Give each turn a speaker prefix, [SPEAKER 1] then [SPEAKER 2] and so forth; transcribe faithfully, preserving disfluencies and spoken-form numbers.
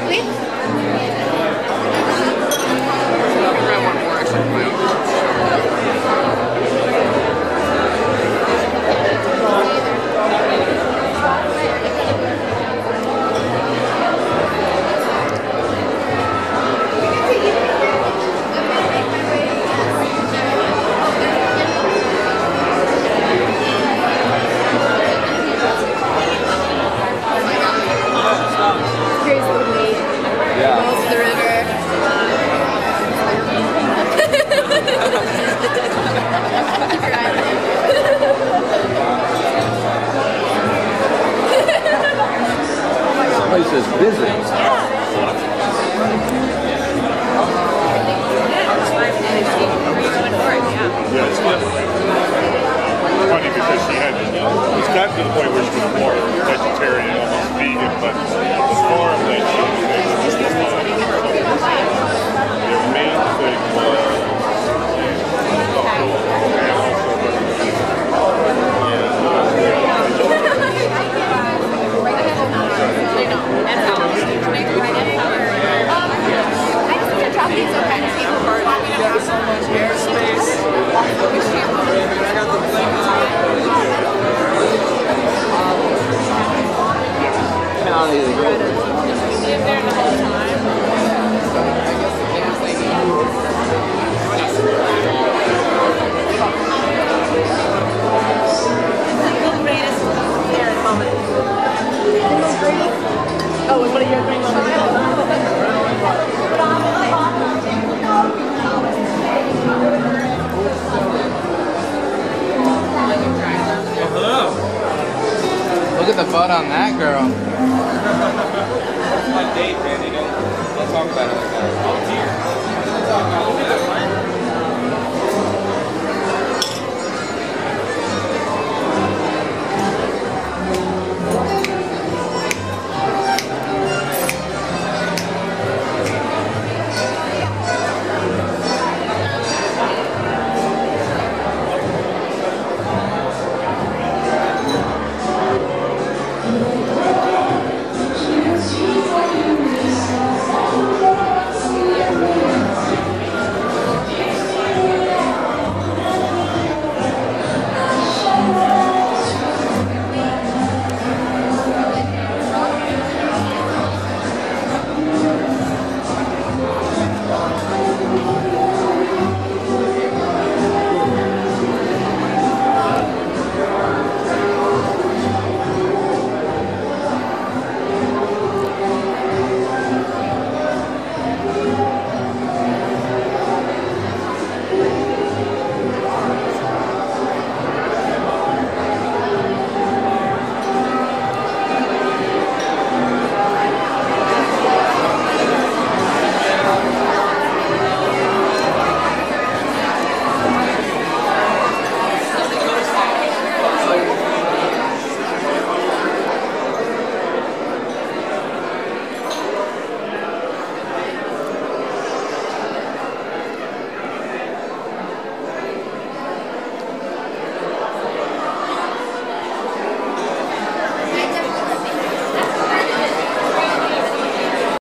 [SPEAKER 1] quickly?
[SPEAKER 2] This place is busy.
[SPEAKER 3] Yeah, it's good. Funny because she had, it's gotten to the point where she was more vegetarian, almost vegan, but the farm that she was making was just fine. Their main thing was
[SPEAKER 1] Oh, and what are your green moments?
[SPEAKER 2] Look at the butt on that girl.